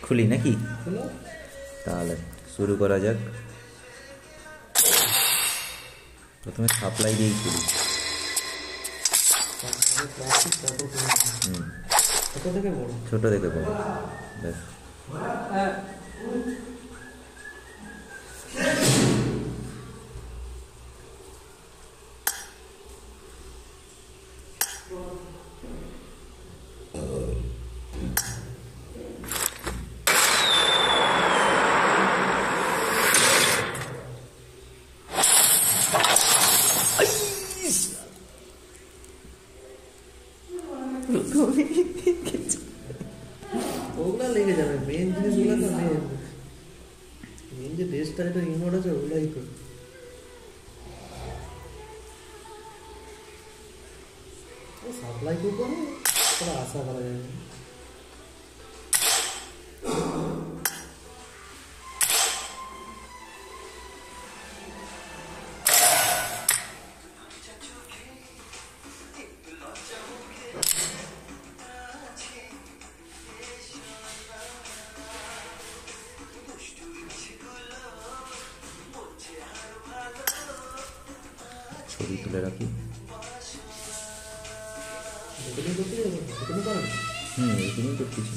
খুলি নাকি? তাহলে শুরু করা যাক। প্রথমে সাপ্লাই দিয়েই খুলি। ছোট থেকে বড় ব্যাস। ওগুলা লেগে যাবে, মেন জিনিসগুলো তো মেন যে টেস্টটা যেটা ইনভোর্ট আছে ওগুলাই তো সাপ্লাই করবো না, আশা করা যায় না। ছবি তুলে রাখি। এখানেই করতেছি।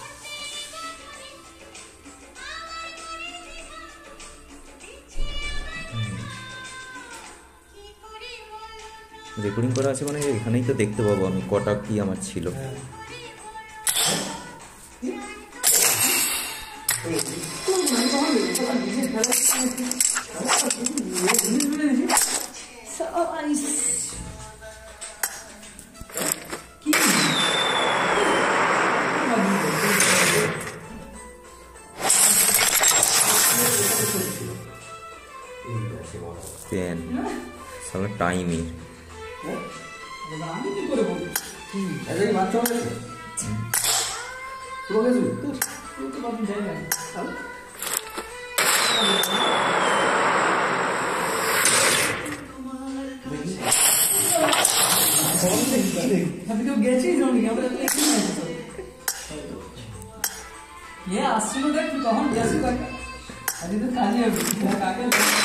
রেকর্ডিং করা আছে মানে এখানেই তো দেখতে পাবো আমি কটা কি আমার ছিল। পেন সঙ্গে টাইমের আসছিল দেখ তখন গেছি আজ তো কাজে কাকে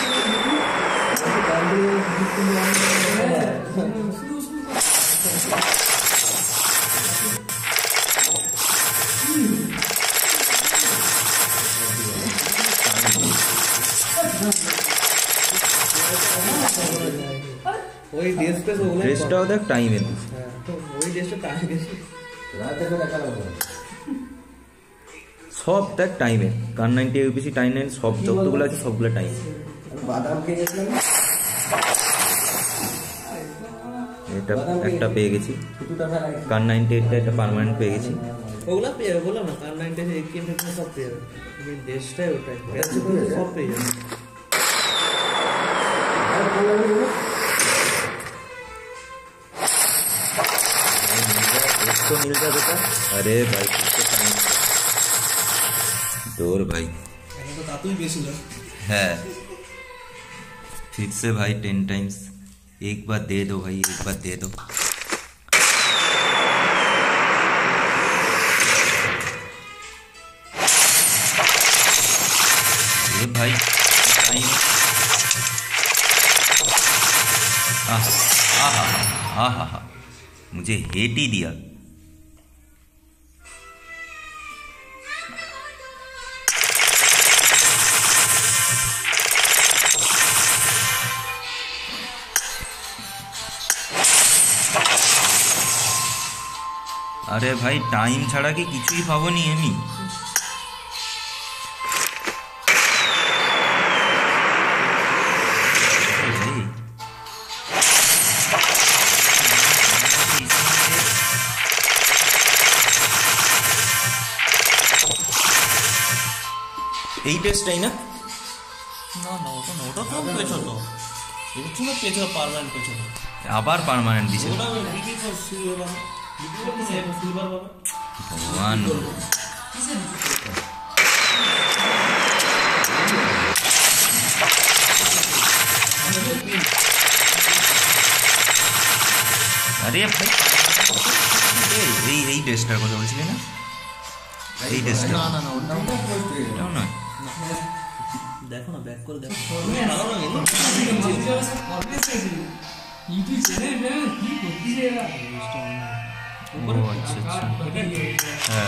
ওই ড্রেসটাও দেখ টাইমে ওই ড্রেসটা টাইম বেশি সব দেখ টাইমে। কার 90 ইউপিসি টাইম 9 সব যতগুলো আছে সবগুলো টাইম। এটা একটা পেয়ে গেছি, কার 98টা একটা পার্মানেন্ট পেয়ে গেছি। ওগুলা পেয়ে যাবে, বললাম না কার 90 সব পেয়ে যাবে। ড্রেসটাই ওটাই সব পেয়ে যাবে। मिल जाए बेटा। अरे भाई दूर भाई है फिर से भाई 10 टाइम्स। एक बार दे दो भाई, एक बार दे दो। ये भाई आहा मुझे हेट ही दिया। अरे भाई टाइम छाड़ा कि किछुई पाबोनी एमी। এই টেস্টটাই না? না না ওটা না, ওটা তো পেছো তো এর জন্য পেছো পার্মানেন্ট পেছো আবার পার্মানেন্ট দিছে। ওটা বিক্রি কর সিলভার পাবে ভগবান। আরে ভাই এই টেস্টটার কথা বলছিলি না? এই ড্রেসটা না না না ওটা ওটা পোস্ট হয়ে গেল। এটাও নয়। দেখো না ব্যাক করে দেখো ইউটিউব চ্যানেল কি করতেছে এরা ও আচ্ছা আচ্ছা হ্যাঁ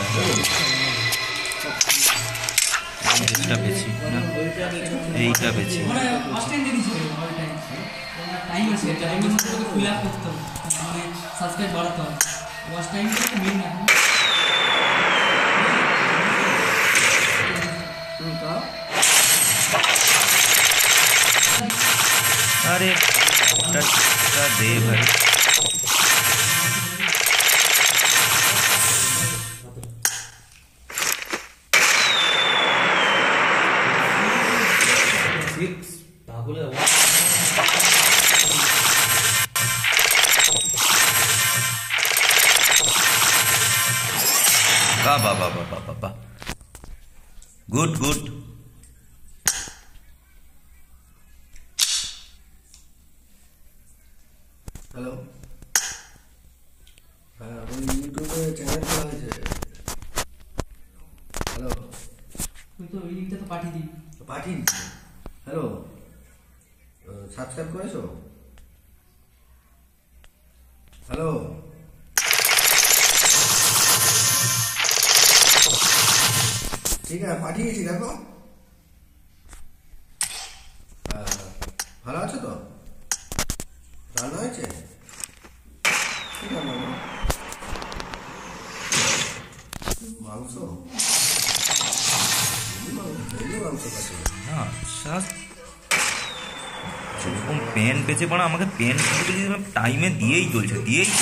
এই ড্রেসটা পেয়েছি না এইটা পেয়েছি মানে ফার্স্ট টাইম দিয়েছি অল টাইম টাইম আছে টাইমের মধ্যে তো ফিল আপ করতে হবে মানে সাবস্ক্রাইব বাড়াতে হবে ওয়াচ টাইম তো মেইন না আরে ওটা দে ভাই সিক্স তাহলে বাহ বাহ বাহ বাহ বাহ বাহ গুড গুড হ্যালো, হ্যাঁ ওই ইউটিউবে চ্যানেল খোলা হয়েছে। হ্যালো, তুই তো ওই লিংকটা তো পাঠিয়ে দিবি পাঠিয়ে দিচ্ছি। হ্যালো, সাবস্ক্রাইব করেছো? হ্যালো, ঠিক আছে পাঠিয়েছি দেখো। ভালো আছো তো? রান্না হয়েছে? কি রান্না হলো? মাংস? মাংস কাছে না শ্বাস যেরকম পেন পেয়েছে পড়া আমাকে পেন টাইমে দিয়েই চলছে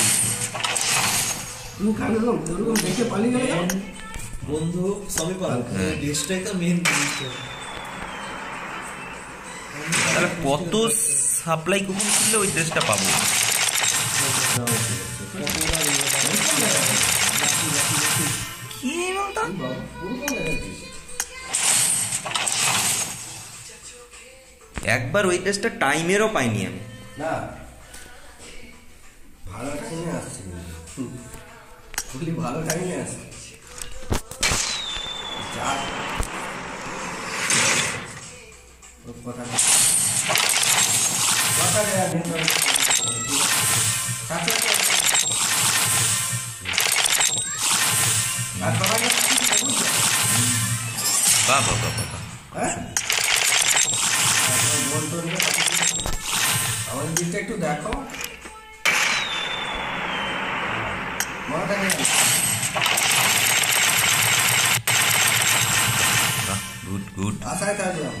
তুমি কাল ওরকম দেখে পালিয়ে গেলে কেন? বন্ধু সবই পারো ড্রেসটাই তো মেন জিনিসটা তাহলে কত সাপ্লাই কুপন করলে ওই ড্রেসটা পাবো কি বলতো একবার ওই ড্রেসটা টাইমেরও পাইনি আমি না ভালো টাইমে আসছি খুবই ভালো টাইমে আসছি যা কথা কথা দেয়া আর সবাই বাহ বাহ বাহ বাহ হ্যাঁ বলতো আমার দিকটা একটু দেখো মাথা নিয়ে বাহ গুড গুড আশায় থাকলাম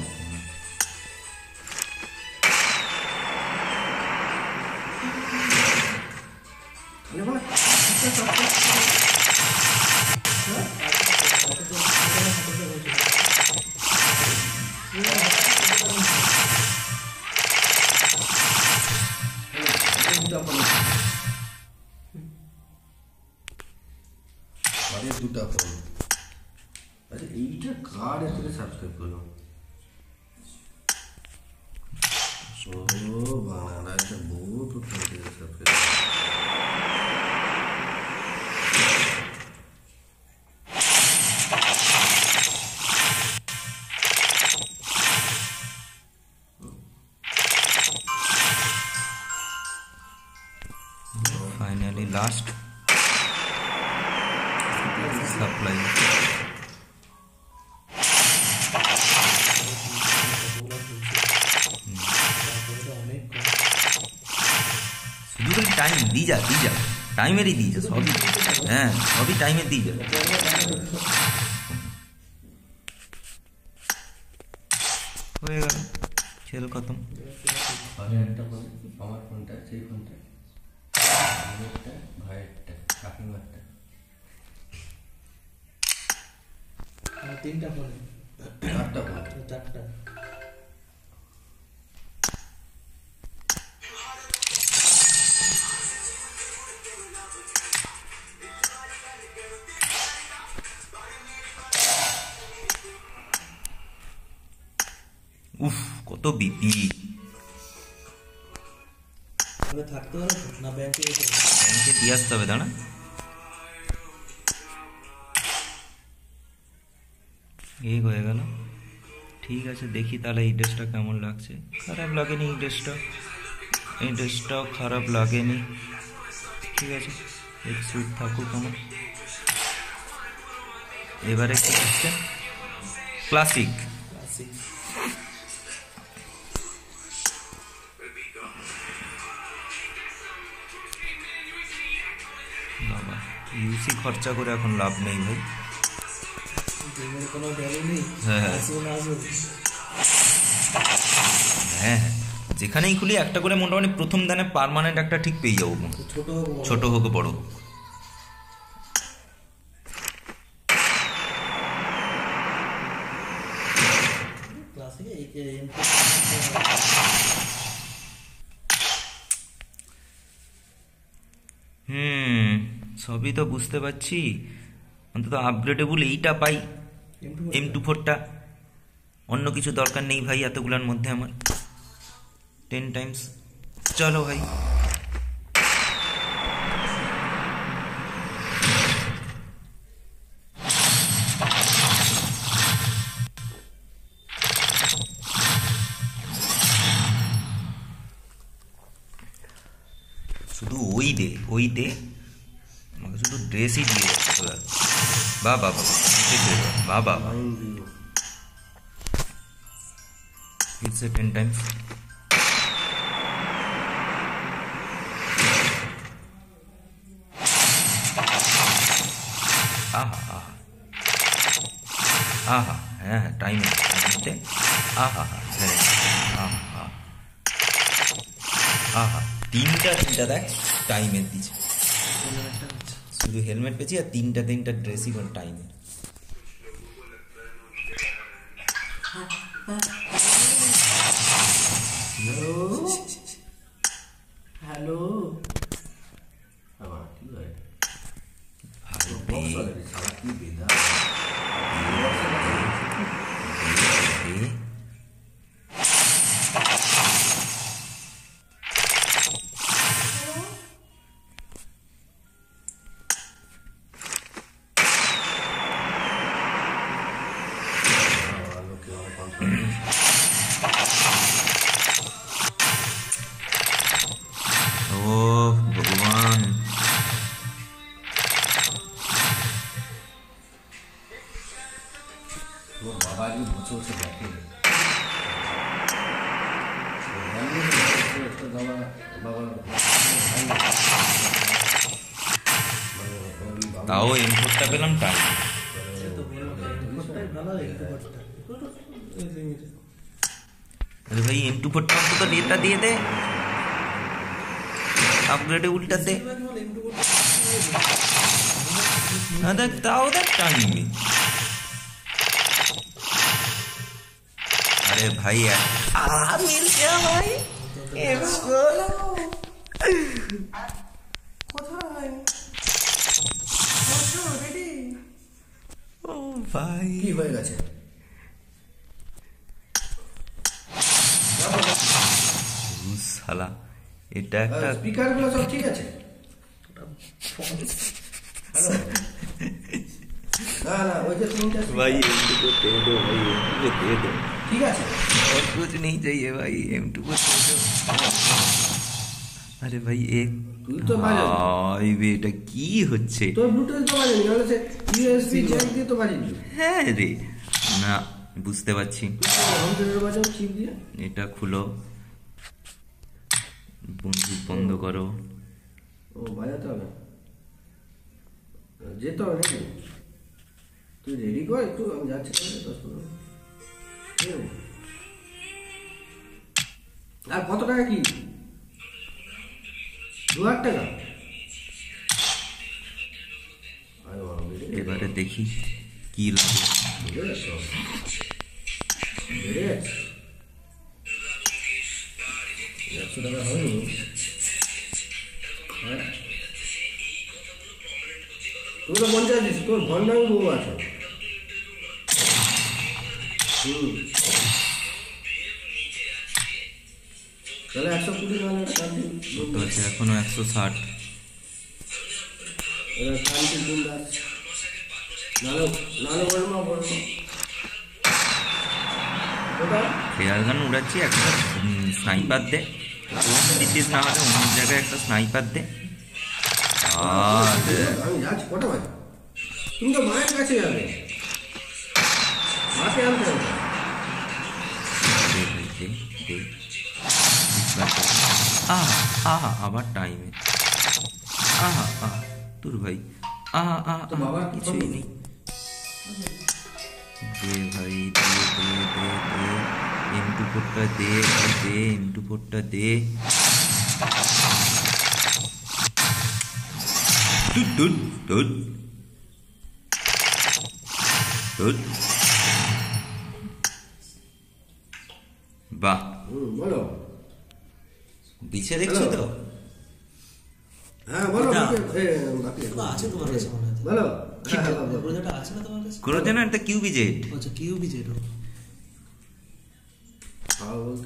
দুটা ফোন আচ্ছা এইটা কার এতে সাবস্ক্রাইব করলো ও বাংলা একটা বহুত সাবস্ক্রাইব ফাইনালি লাস্ট সাপ্লাই শুধু খালি টাইম দিয়ে যা টাইমেরই দিয়ে যা সবই হ্যাঁ সবই টাইমে দিয়ে যা হয়ে গেল খেল খতম আমি একটা ফোন আমার ফোনটা সেই ফোনটা ভাইয়েরটা ভাইয়েরটা কাকিমারটা তিনটা ফোনে চারটা ফোন চারটা উফ কত বিপি থাকতে পারো না ব্যাংকে ব্যাংকে দিয়ে আসতে হবে দাঁড়া এই হয়ে গেল। ঠিক আছে, দেখি তাহলে এই ড্রেসটা কেমন লাগছে। খারাপ লাগেনি এই ড্রেসটা, এই ড্রেসটাও খারাপ লাগেনি। ঠিক আছে, এক সুইট থাকুক আমার। এবারে কি হচ্ছে ক্লাসিক। বাবা ইউসি খরচা করে এখন লাভ নেই ভাই। কোনো ভ্যালু নেই। হ্যাঁ হ্যাঁ, যেখানেই খুলি একটা করে মোটামুটি প্রথম দানে পার্মানেন্ট একটা ঠিক পেয়ে যাবো, ছোট হোক বড় হোক। সবই তো বুঝতে পারছি, অন্তত আপগ্রেডেবল এইটা পাই, M24টা। অন্য কিছু দরকার নেই ভাই এতগুলোর মধ্যে আমার। 10 টাইমস চলো ভাই। শুধু ওই দে আমাকে, শুধু ড্রেসই দিয়ে যাচ্ছে। বাবা বাবা It's a 10 times. আহা হ্যাঁ টাইমে আহা তিনটা দেখ টাইমের দিচ্ছে। শুধু হেলমেট পেয়েছি আর তিনটা ড্রেসই কোন টাইমের। হ্যালো কি হয় ভগবান, বাবা আগে বসে বসে দেখে তাও ইনপুটটা পেলাম টাইম। আরে ভাই M24টা অন্তত রেটটা দিয়ে দে, আপগ্রেডে উল্টা দে। দেখ তাও দেখ টাইমে। अरे भाई मिल गया भाई ও ভাই কি হয়ে গেছে? শালা এটা একটা স্পিকার গুলো সব ঠিক আছে? না না ওই যে তিনটা भाई M2 को दे दो भाई, M2 को दे दो, ঠিক আছে और कुछ नहीं चाहिए भाई, M2 को दे दो। अरे भाई एक তুই তো বাজাবি, ভাই এটা কি হচ্ছে? তোর ব্লুটুথ তো বাজাবি, নাহলে সে ইউএসবি জ্যাক দিয়ে তো বাজাবি। হ্যাঁ রে, না বুঝতে পারছি। বাজাও চিপ দিয়ে, এটা খুলো, বন্ধু বন্ধ করো। ও বাজাতে হবে, যেতে হবে নাকি? তুই রেডি কর একটু, আমি যাচ্ছি তাহলে 10-15 মিনিট। আর কত টাকা কি? 2000 টাকা? এবারে দেখি কি লাগে। বেড়ে গেছে 100 টাকা হয়নি। তুই তো 50 দিস, তোর ভণ্ডামি বউ আছে। তাহলে 120 নাহলে কাট দিন, তো আছে এখনো 160। এবার কান্তি দিন নাহলে বলবো ফেয়ার গান উড়াচ্ছি, একটা স্নাইপার দে, কোন দিতিস না হলে অন্য জায়গায় একটা স্নাইপার দে। আমি যাচ্ছি, কটা বাজে? তুমি তো মায়ের কাছে যাবে, মাকে আনতে হবে। আহা আবার টাইমে, আহা তোর ভাই, আহা কিছুই নেই। দে ভাই, দে M24টা দে ভাই, দে M24টা দে। বাহ, বলো। বিছে দেখছো তো? হ্যাঁ বলো। আছে তোমার কাছে মনে হয়? বলো। প্রজেক্টটা আছে না তোমার কাছে? করো যেন একটা কিউবিজেড। আচ্ছা কিউবি যেটা হ্যাঁ বলতে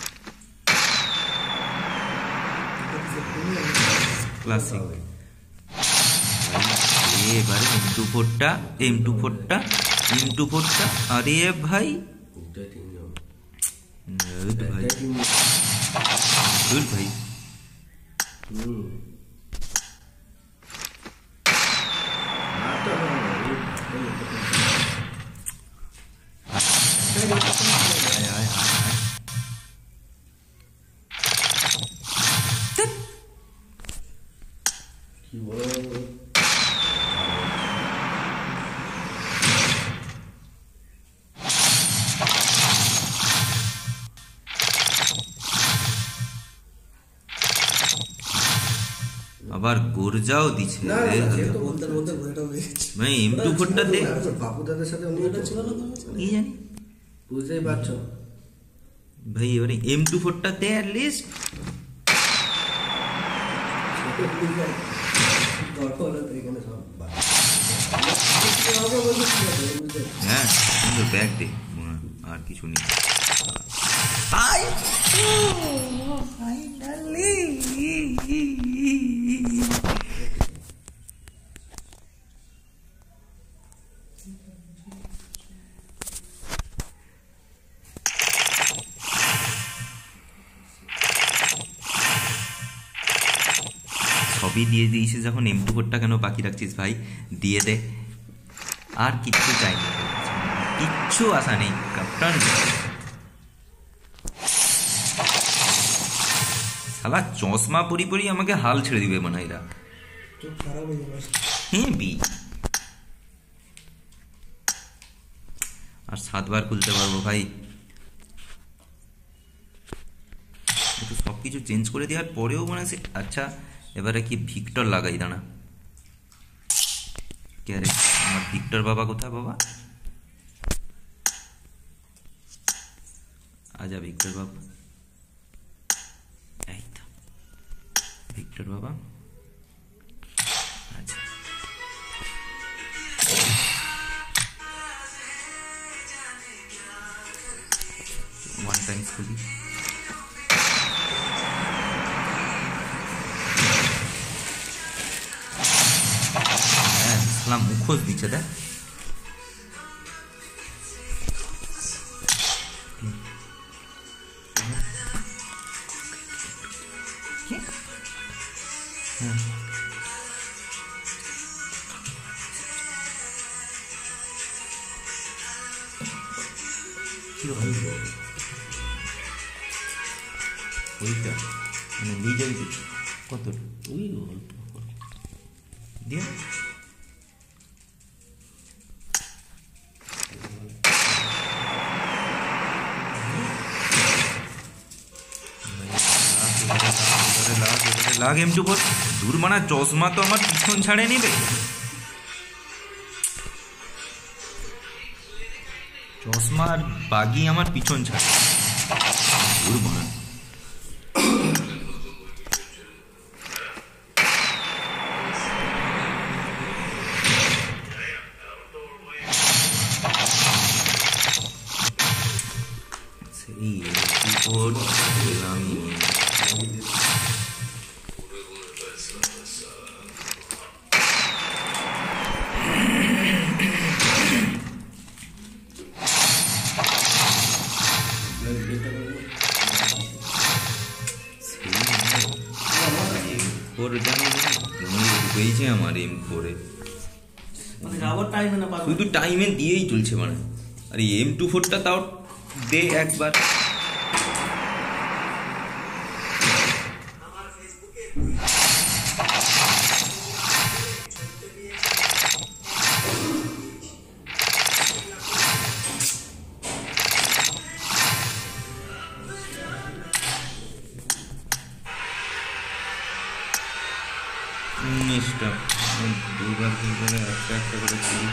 ক্লাসিক। এবারে M24টা আরে ভাই, ভাই কি বলো? আবার গোরজাও দিছে না রে। বলতে বলতে বইটা হয়ে গেছে। ভাই M24টা দে, বাপু দাদার সাথে উনি বইটা ছিল না তোমার কাছে? কি জানি বুঝতেই পারছো। ভাই। এবারে M24টা দে অ্যাট লিস্ট। গল্প হলো তো এখানে সব হ্যাঁ সুন্দর ব্যাগ দে, আর কিছু নেই। সবই দিয়ে দিয়েছিস, যখন M24টা কেন বাকি রাখছিস ভাই? দিয়ে দে, আর কিচ্ছু চাই না, কিচ্ছু আশা নেই ক্যাপ্টেন। শালা চশমা পরি পরি আমাকে হাল ছেড়ে দিবে মনে হয় এরা। চোখ খারাপ হয়ে যাবে। হেবি। আর 7বার খুলতে পারবো ভাই। একটু সব কিছু চেঞ্জ করে দেওয়ার পরেও মনে আছে। আচ্ছা এবারে কি ভিক্টর লাগাই, দাঁড়া। কে রে আমার ভিক্টর বাবা কোথায়? বাবা আজা, ভিক্টর বাবা, এই তো ভিক্টর বাবা। আচ্ছা ওয়ান টাইম খুলি। মুখোশ দিচ্ছে দেখ। ওইটা মানে নিয়ে যাবি কত ওই দিয়ে লাগ M24। দূর মানা চশমা তো আমার পিছন ছাড়ে নিবে, চশমা আর বাগি আমার পিছন ছাড়ে। দূর মানা সেই ঢুকেইছে আমার M4 এ, মানে রাবার টাইমে না পারবে। শুধু টাইমে দিয়েই চলছে মানে। আর M24টা তাও দে একবার। উনিশটা দুবার তিনবার একটা একটা করে করি।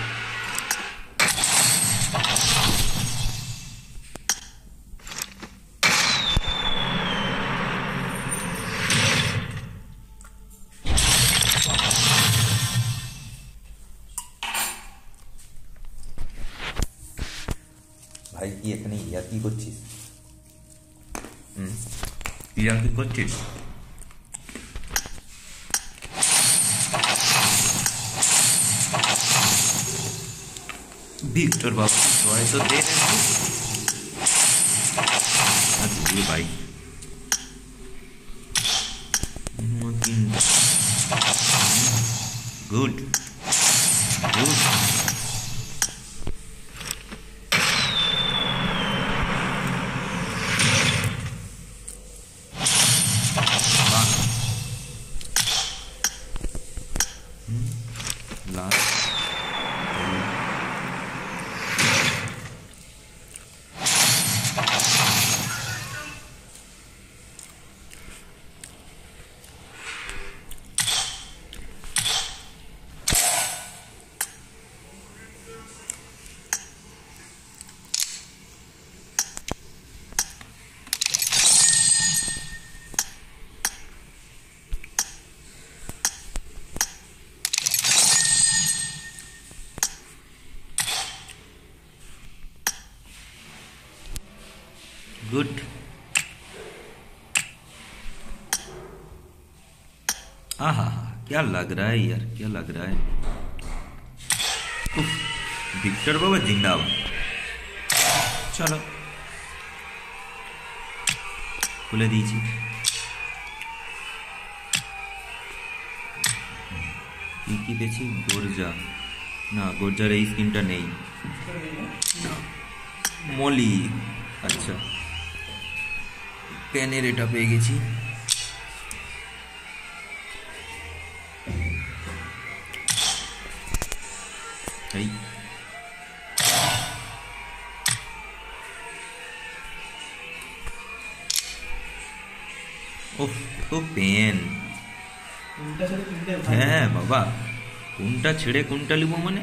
ভাই কি এখানে ইয়ার্কি করছিস? ইয়ার্কি করছিস? ভিক্টর বাবু জয় তো দে ভাই। Good good. Last good. आहा क्या लग रहा है यार, क्या लग रहा है। उफ, विक्टर बाबा जिंदाबाद। चलो खुले दीजिए। কি পেয়েছি? গোর্জা না, গোর্জার এই স্কিনটা নেই। মলি, আচ্ছা পেনের এটা পেয়ে গেছি। এই ওহ তো পেন। হ্যাঁ বাবা, কোনটা ছেড়ে কোনটা লিব মানে?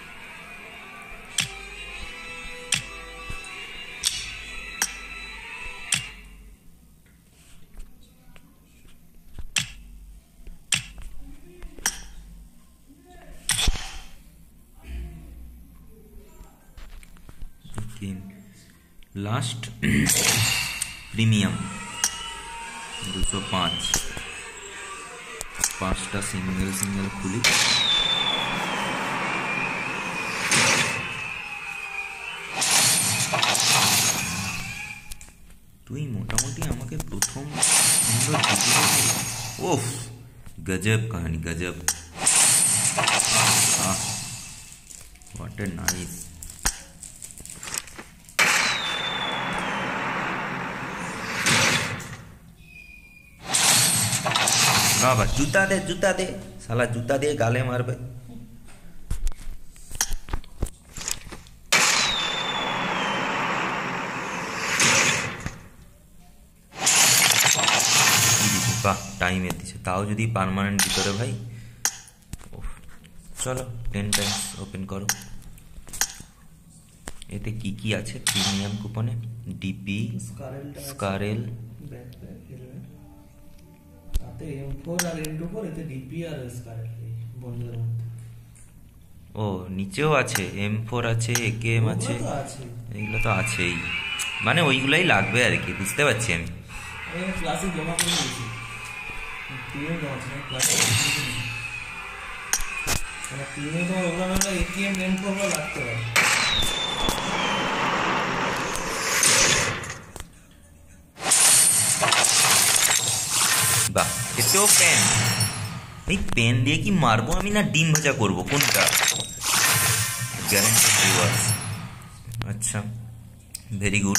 लास्ट प्रीमियम 205 पांचटा सिंगल सिंगल खुली। তুই মোটামুটি আমাকে প্রথম ওফ গজব কাহিনী, গজব। What a nice. बाबा जूता दे साला, जूता दे गाले मारबे। বাহ টাইম দিছে, তাও যদি পার্মানেন্ট ভিতরে ভাই। চলো 10 টাইমস ওপেন করো। এতে কি কি আছে প্রিমিয়াম কুপনে? ডিপি, স্কারেল, M4 আর M24, এতে ডিপি আর স্কারেল বন্ধুদের মধ্যে। ও নিচেও আছে, M4 আছে, AKM আছে, এগুলো তো আছেই, মানে ওইগুলাই লাগবে আর কি, বুঝতে পারছি আমি। ক্লাসে জমা করে দিয়েছি, তিনও জমা ছিল ক্লাসে। মানে তিনও তো ওগুলো হলো AKM M4 লাগতে পারে। বাহ, এতেও পেন। এই পেন দিয়ে কি মারবো আমি না ডিম ভাজা করবো, কোনটা? Guaranteed rewards. আচ্ছা, ভেরি গুড।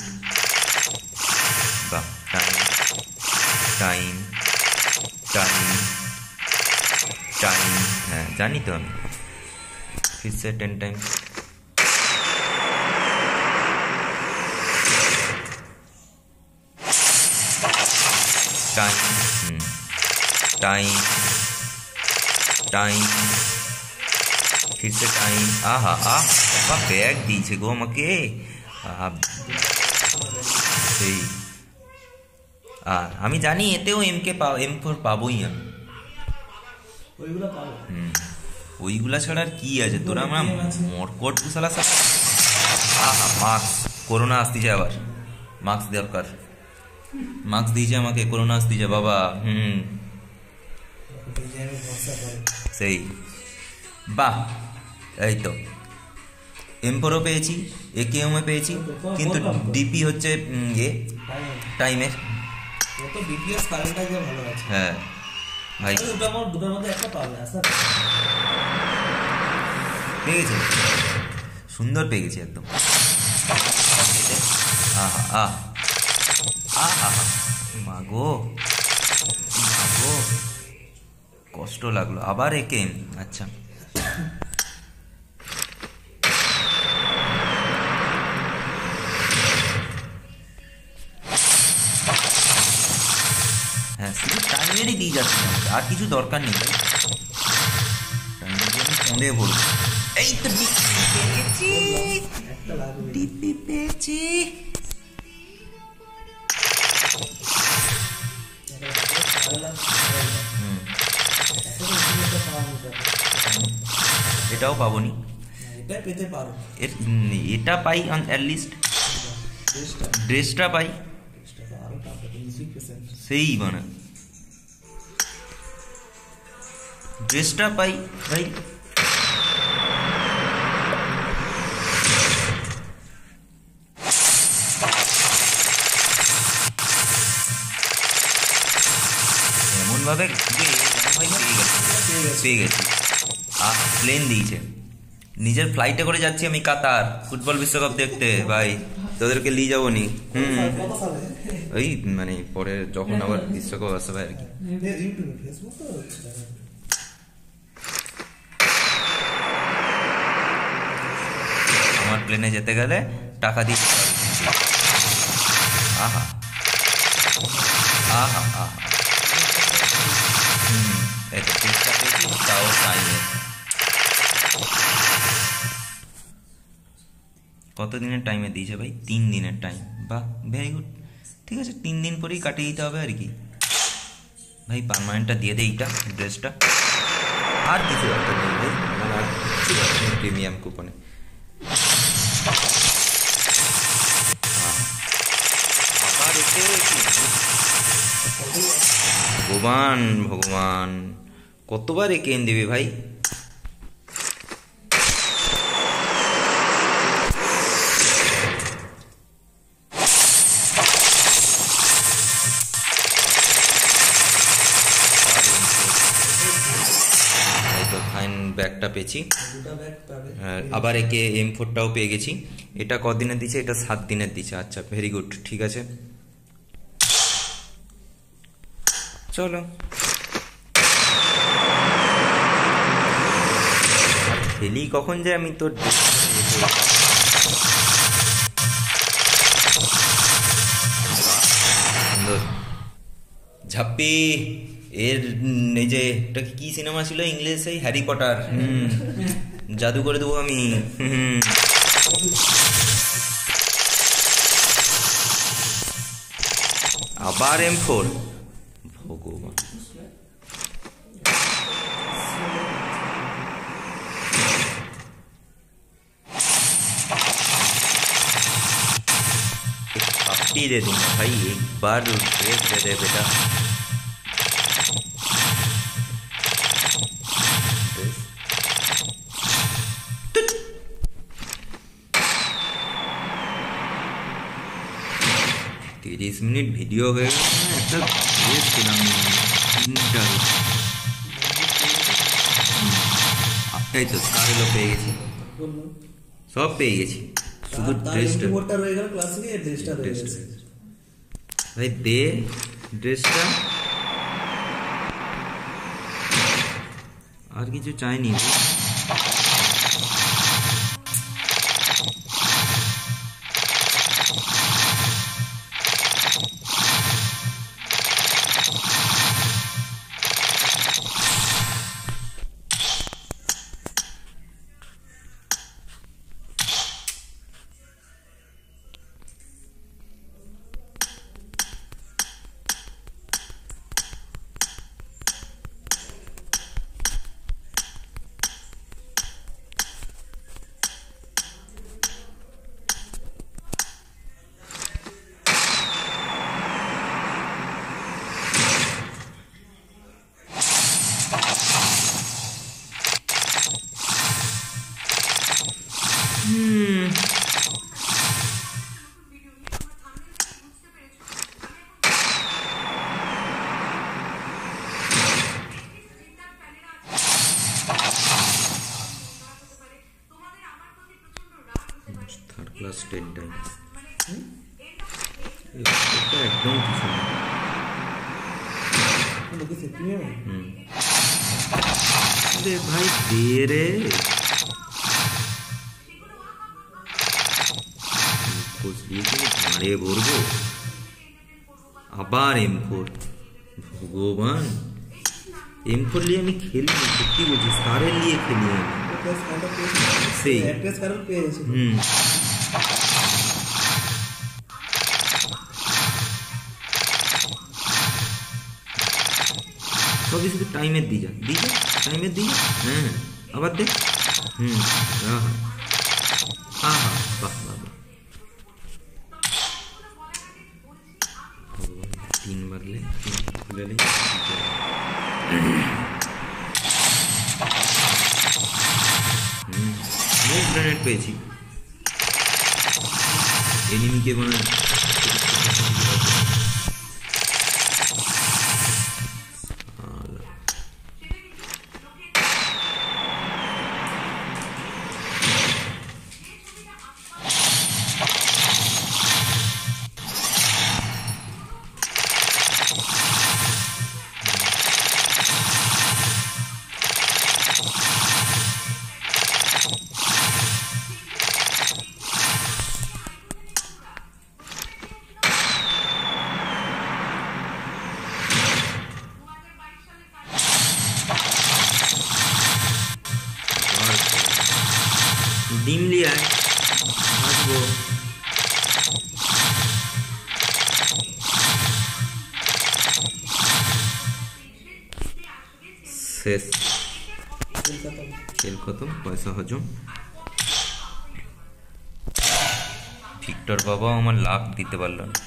বাহ, টাইম টাইম টাইম টাইম, হ্যাঁ জানি তো আমি। ফিরছে 10 টাইম। টাইম টাইম টাইম, ফিরছে টাইম। আহা আহ, বাবা ব্যাগ দিয়েছে গো আমাকে। সেই আমি জানি এতেও M4 পাবোই আমি। ওইগুলো পাবো। ওইগুলা ছাড়া আর কি আছে তোরা? আমরা মরকট কুশালা সাথে। আহা, মাস্ক, করোনা আসতেছে আবার, মাস্ক দরকার। মাস্ক দিয়েছে আমাকে, করোনা আসতেছে বাবা। সেই বাহ, এই তো M4ও পেয়েছি, AKM পেয়েছি, কিন্তু ডিপি হচ্ছে টাইমের। তো বিপিএস কারেন্টটা যে ভালো আছে। হ্যাঁ ভাই, দুটোর মধ্যে একটা পাবে। আচ্ছা, পেয়ে গেছি, সুন্দর পেয়ে গেছি একদম। আহা আহ, আহা মাগো মাগো, কষ্ট লাগলো। আবার AKM। আচ্ছা, হ্যাঁ শুধু টাইমেরই দিয়ে যাচ্ছে, আর কিছু দরকার নেই ভাই। টাইমের দিয়ে আমি ফোনে ভরবো। এই তো পেয়েছি, ডিপি পেয়েছি। এটাও পাবনি, এটা পেতে পারো। এটা পাই অ্যাটলিস্ট, ড্রেসটা পাই, সেই মানে ড্রেসটা পাই ভাই। এমন ভাবে পেয়ে গেছি। প্লেন দিয়েছে, নিজের ফ্লাইটে করে যাচ্ছি আমি কাতার ফুটবল বিশ্বকাপ দেখতে ভাই। তোদেরকে নিয়ে যাবো নি। ওই মানে পরে যখন আবার বিশ্বকাপ আসবে আর কি। আমার প্লেনে যেতে গেলে টাকা দিয়ে দিতে হবে। আহা আহা আহা, এই তো চেষ্টা পেয়েছি, তাও টাইমে। কত দিনের টাইমে দিয়েছে ভাই? 3 দিনের টাইম। বাহ, ভেরি গুড। ঠিক আছে, 3 দিন পরেই কাটিয়ে দিতে হবে আর কি ভাই। পার্মানেন্টটা দিয়ে দেয় এইটা, ড্রেসটা। আর কিছু দরকার নেই ভাই, আমার আর কিছু দরকার নেই প্রিমিয়াম কুপনে। আবার এতে ভগবান ভগবান, কতবার AKM দেবে ভাই? ব্যাগটা পেয়েছি, আবার একে M4টাও পেয়ে গেছি। এটা কদিনের দিচ্ছে? এটা 7 দিনের দিচ্ছে। আচ্ছা, ভেরি গুড, ঠিক আছে চলো। খেলি কখন যে আমি তোর সুন্দর ঝাপ্পি। এর এই যে এটা কি সিনেমা ছিল ইংলিশে? Harry Potter. জাদু করে দেবো আমি। আবার M4, ভগবান। छापी दे दूंगा भाई, एक बार ब्रेक दे दे बेटा। तीस मिनट भिडियो হয়ে গেছে, একটা ড্রেস পেলাম 3টা। এই তো স্কারেলও পেয়ে গেছি, বললাম সব পেয়ে গেছি, শুধু ড্রেসটা। রিপোর্টটা রয়ে গেল ক্লাসিকে, ড্রেসটা রয়ে গেছে। ভাই দে ড্রেসটা, আর কিছু চাইনি। থার্ড ক্লাস 10 টাইমস একদম কিছু না। আরে ভাই দে রে, মারে ভরবো আবার M4। ভগবান, M4 নিয়ে আমি খেলি, সত্যি বলছি, স্কারের নিয়ে খেলি আমি সেই। সবই শুধু টাইমের দিয়ে যা, টাইমের দিয়ে যা। হ্যাঁ আবার দেখ। হ্যাঁ হ্যাঁ হ্যাঁ, বাহ বাহ বাহ। 3 বাজলে খুলে নেই। গ্রেনেড পেয়েছি, এনিমিকে মানে ডিম লিয়ে আসবো। শেষ, খেল খতম, পয়সা হজম। ভিক্টর বাবা আমার লাভ দিতে পারল না।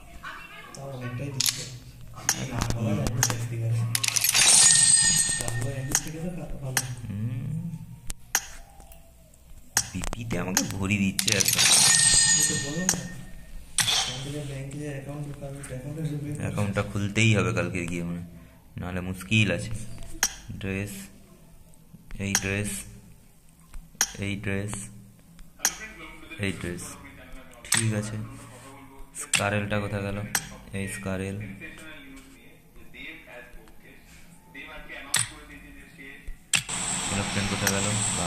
বিপিতে আমাকে ভরি দিচ্ছে একদম। অ্যাকাউন্টটা খুলতেই হবে কালকে গিয়ে, মানে নাহলে মুশকিল আছে। ড্রেস, এই ড্রেস, এই ড্রেস, এই ড্রেস, ঠিক আছে। স্কারেলটা কোথায় গেল? এই স্কারেল, এরোপ্লেন কোথায় গেল? বা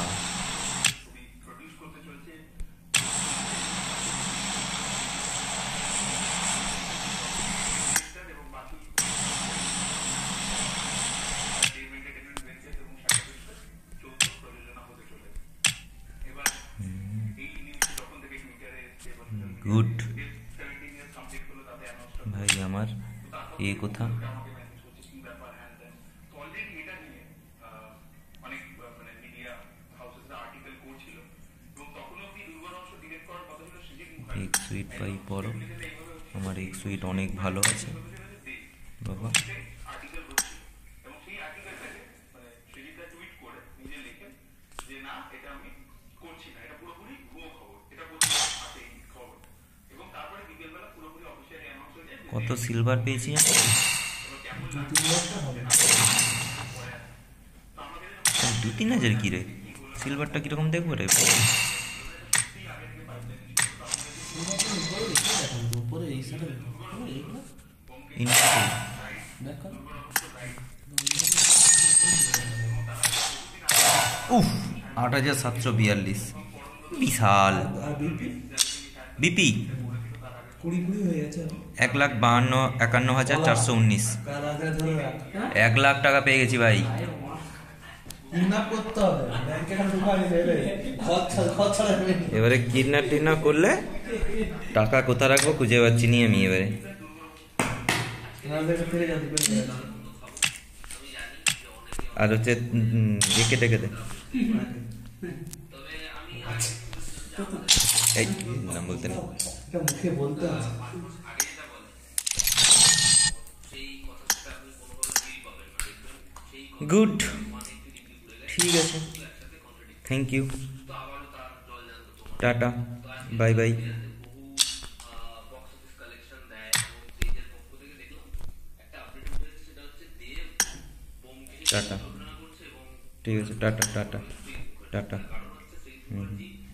গুড ভাই আমার এ কোথা? এক সুইট পাই পড়ো, আমার এক সুইট অনেক ভালো আছে বাবা। কত সিলভার পেয়েছি? 2-3 হাজার কি রে? সিলভারটা কিরকম দেখবো রে? উপরে এই সাইডে এইগুলো ইনফিনিটি দেখো উফ 8742 বিশাল। আর বিপি বিপি 20 হয়ে গেছে 1,52,51,419। কার আগে ধরে রাখ 1 লাখ টাকা পেয়ে গেছি ভাই। কিডন্যাপ করতে হবে ব্যাংকে টাকা ঢুকানি দেবে খরচা রাখবে এবারে কিডন্যাপ করলে টাকা কোথা রাখবো খুঁজে পাচ্ছি নি আমি এবারে। নালে ফিরে যাবে আর হচ্ছে কেটে এই নাম বলতে নেই। এটা মুখে বলতে আছে গুড, ঠিক আছে, থ্যাংক ইউ, টাটা, বাই বাই। টাটা, ঠিক আছে, টাটা টাটা টাটা। হুম।